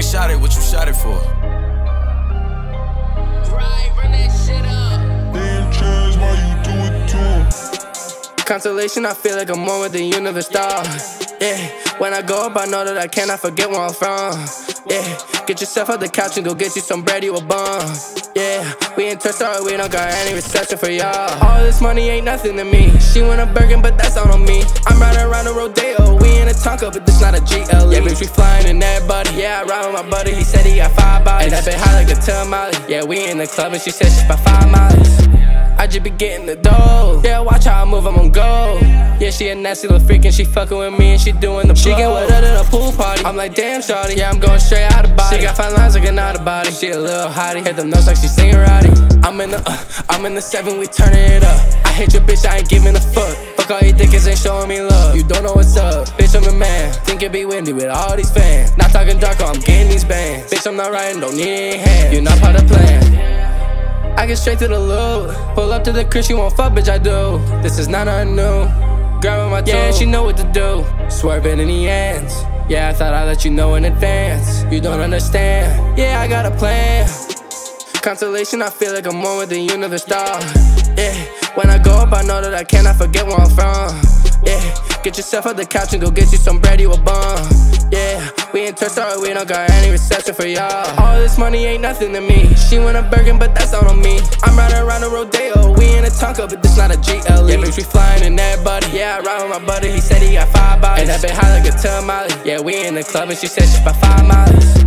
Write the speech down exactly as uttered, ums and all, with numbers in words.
ain't shot it, what you shot it for? Right, run that shit up. Damn, Chaz, why you do it to him? Constellation, I feel like I'm one with the universe star. Yeah, when I go up, I know that I cannot forget where I'm from. Yeah, get yourself off the couch and go get you some bread, you a bum. Yeah, we in Toy Story, we don't got any reception for y'all. All this money ain't nothing to me. She want a Birkin, but that's all on me. I'm riding around the rodeo, we in a Tonka, but this not a G L E. Yeah, bitch, we flying in that buddy. Yeah, I ride with my buddy, he said he got five bodies. And that bitch high like a tamale. Yeah, we in the club and she said she about five miles. I just be getting the dough. Yeah, watch how I move, I'm on go. Yeah, she a nasty little freak and she fucking with me and she doing the blow. She get wet at a pool party. I'm like, damn, shawty. Yeah, I'm going straight out of body. She got fine lines like an out of body. She a little hottie. Hit them notes like she singing Roddy. I'm in the, uh, I'm in the seven, we turning it up. I hate your bitch, I ain't giving a fuck. Fuck all you dickers, ain't showing me love. You don't know what's up. Bitch, I'm a man. Think it be windy with all these fans. Not talking Darkko, I'm getting these bands. Bitch, I'm not riding, don't need any hands. You're not part of the plan. I get straight to the loot. Pull up to the crib, she won't fuck, bitch, I do. This is not nothing new. Grabbing my toe, yeah, she know what to do. Swerving in the ends. Yeah, I thought I'd let you know in advance. You don't understand. Yeah, I got a plan. Constellation, I feel like I'm one with the universe star. Yeah, when I go up, I know that I cannot forget where I'm from. Yeah, get yourself off the couch and go get you some bread, you a bum. Yeah, we in Toy Story, we don't got any reception for y'all. All this money ain't nothing to me. She want a Birkin, but that's all on me. I'm riding around the rodeo, we in a Tonka, but this not a G L E. Yeah, bitch, we flying in that buddy. Yeah, I ride with my buddy, he said he got five bodies. And that bitch high like a tamale. Yeah, we in the club and she said she about five miles.